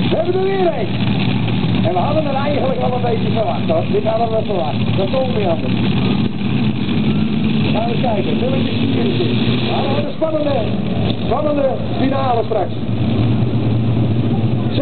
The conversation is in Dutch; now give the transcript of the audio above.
We hebben er weer een. En we hadden er eigenlijk al een beetje verwacht hoor. Dit hadden we verwacht. Dat kon niet anders. Gaan we kijken. Nummertje 4 is dit. We hadden een spannende finale straks.